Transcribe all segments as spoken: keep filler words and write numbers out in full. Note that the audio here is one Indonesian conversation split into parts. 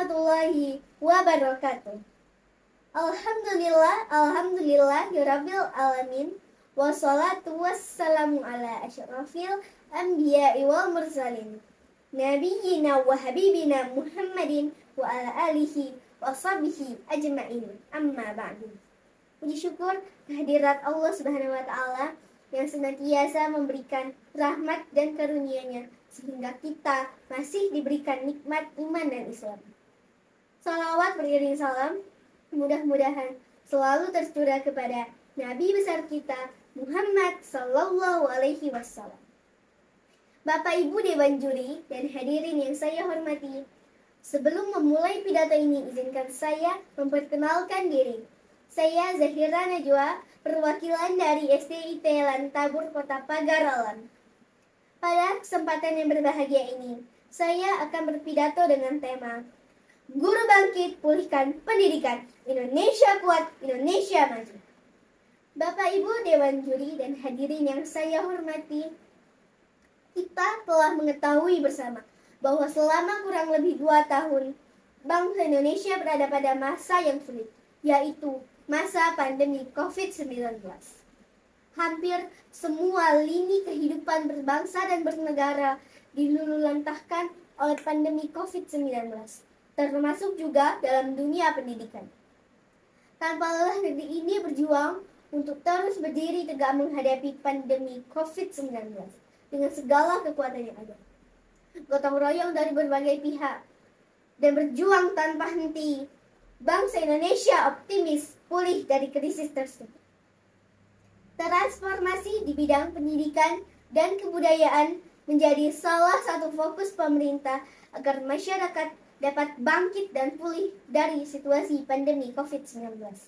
warahmatullahi wabarakatuh. Alhamdulillah, alhamdulillah, ya rabbil alamin. Wassalatu wassalamu ala asyrafil anbiya'i wal mursalin. Nabiyyina wa habibina Muhammadin wa ala alihi wa sahbihi ajma'in. Amma ba'du. Puji syukur kehadirat Allah Subhanahu wa taala yang senantiasa memberikan rahmat dan karunia-Nya sehingga kita masih diberikan nikmat iman dan Islam. Salawat beriring salam mudah-mudahan selalu tercurah kepada Nabi besar kita Muhammad Sallallahu Alaihi Wasallam. Bapak Ibu Dewan Juri dan hadirin yang saya hormati, sebelum memulai pidato ini izinkan saya memperkenalkan diri. Saya Zahira Najwa, perwakilan dari S D I T Lantabur Kota Pagaralan. Pada kesempatan yang berbahagia ini, saya akan berpidato dengan tema Guru Bangkit Pulihkan Pendidikan, Indonesia Kuat, Indonesia Maju. Bapak Ibu Dewan Juri dan hadirin yang saya hormati, kita telah mengetahui bersama bahwa selama kurang lebih dua tahun, bangsa Indonesia berada pada masa yang sulit, yaitu masa pandemi covid sembilan belas. Hampir semua lini kehidupan berbangsa dan bernegara dilululantahkan oleh pandemi covid sembilan belas, termasuk juga dalam dunia pendidikan. Tanpa lelah negeri ini berjuang untuk terus berdiri tegak menghadapi pandemi covid sembilan belas dengan segala kekuatan yang ada. Gotong royong dari berbagai pihak dan berjuang tanpa henti, bangsa Indonesia optimis pulih dari krisis tersebut. Transformasi di bidang pendidikan dan kebudayaan menjadi salah satu fokus pemerintah agar masyarakat dapat bangkit dan pulih dari situasi pandemi covid sembilan belas.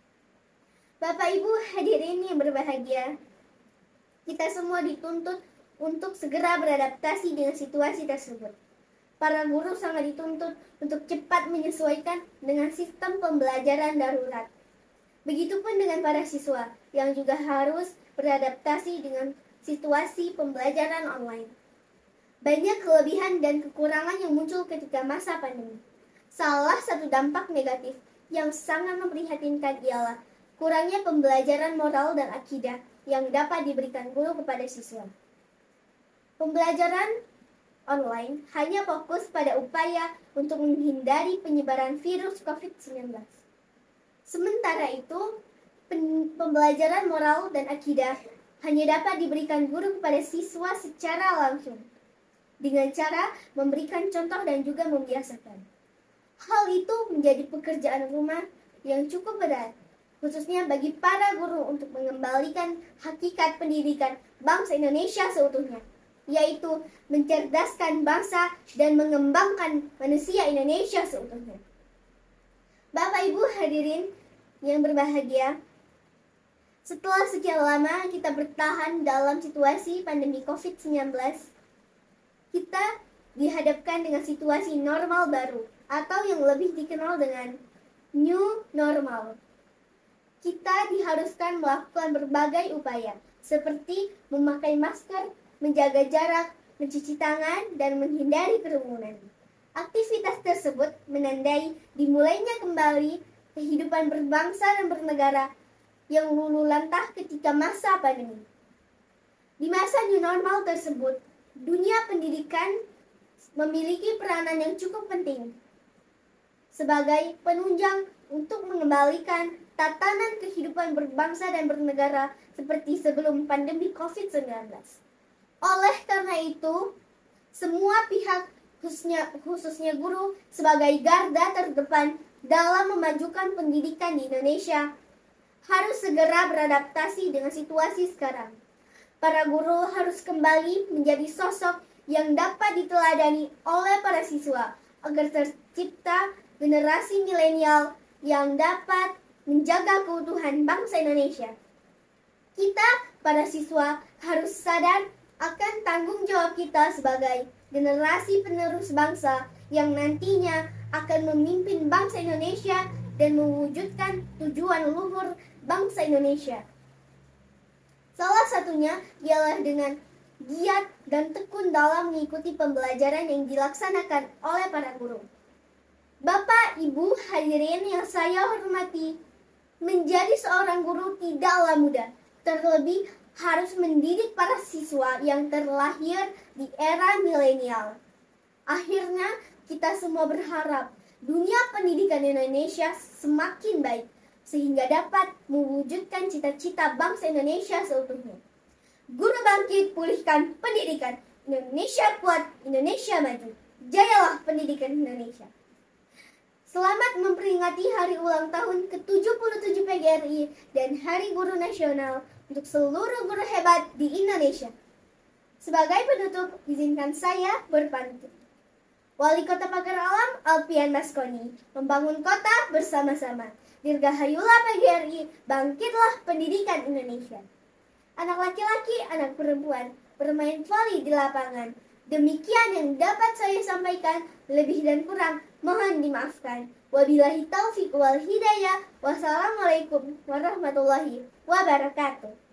Bapak Ibu hadirin yang berbahagia, kita semua dituntut untuk segera beradaptasi dengan situasi tersebut. Para guru sangat dituntut untuk cepat menyesuaikan dengan sistem pembelajaran darurat. Begitupun dengan para siswa yang juga harus beradaptasi dengan situasi pembelajaran online. Banyak kelebihan dan kekurangan yang muncul ketika masa pandemi. Salah satu dampak negatif yang sangat memprihatinkan ialah kurangnya pembelajaran moral dan akidah yang dapat diberikan guru kepada siswa. Pembelajaran online hanya fokus pada upaya untuk menghindari penyebaran virus covid sembilan belas. Sementara itu, pembelajaran moral dan akidah hanya dapat diberikan guru kepada siswa secara langsung, dengan cara memberikan contoh dan juga membiasakan. Hal itu menjadi pekerjaan rumah yang cukup berat, khususnya bagi para guru untuk mengembalikan hakikat pendidikan bangsa Indonesia seutuhnya, yaitu mencerdaskan bangsa dan mengembangkan manusia Indonesia seutuhnya. Bapak Ibu hadirin yang berbahagia, setelah sekian lama kita bertahan dalam situasi pandemi covid sembilan belas, kita dihadapkan dengan situasi normal baru atau yang lebih dikenal dengan new normal. Kita diharuskan melakukan berbagai upaya seperti memakai masker, menjaga jarak, mencuci tangan, dan menghindari kerumunan. Aktivitas tersebut menandai dimulainya kembali kehidupan berbangsa dan bernegara yang luluh lantah ketika masa pandemi. Di masa new normal tersebut, dunia pendidikan memiliki peranan yang cukup penting sebagai penunjang untuk mengembalikan tatanan kehidupan berbangsa dan bernegara seperti sebelum pandemi covid sembilan belas. Oleh karena itu, semua pihak, khususnya, khususnya guru, sebagai garda terdepan dalam memajukan pendidikan di Indonesia, harus segera beradaptasi dengan situasi sekarang. Para guru harus kembali menjadi sosok yang dapat diteladani oleh para siswa agar tercipta generasi milenial yang dapat menjaga keutuhan bangsa Indonesia. Kita, para siswa, harus sadar akan tanggung jawab kita sebagai generasi penerus bangsa yang nantinya akan memimpin bangsa Indonesia dan mewujudkan tujuan luhur bangsa Indonesia. Salah satunya ialah dengan giat dan tekun dalam mengikuti pembelajaran yang dilaksanakan oleh para guru. Bapak Bapak, Ibu, hadirin yang saya hormati, menjadi seorang guru tidaklah mudah. Terlebih harus mendidik para siswa yang terlahir di era milenial. Akhirnya kita semua berharap dunia pendidikan Indonesia semakin baik, sehingga dapat mewujudkan cita-cita bangsa Indonesia seutuhnya. Guru bangkit, pulihkan pendidikan. Indonesia kuat, Indonesia maju. Jayalah pendidikan Indonesia. Selamat memperingati hari ulang tahun ke tujuh puluh tujuh P G R I dan Hari Guru Nasional untuk seluruh guru hebat di Indonesia. Sebagai penutup, izinkan saya berpantun. Wali Kota Pagar Alam, Alfian Maskoni, membangun kota bersama-sama. Dirgahayulah P G R I, bangkitlah pendidikan Indonesia. Anak laki-laki, anak perempuan, bermain voli di lapangan. Demikian yang dapat saya sampaikan, lebih dan kurang mohon dimaafkan. Wabillahi taufiq wal hidayah. Wassalamualaikum warahmatullahi wabarakatuh.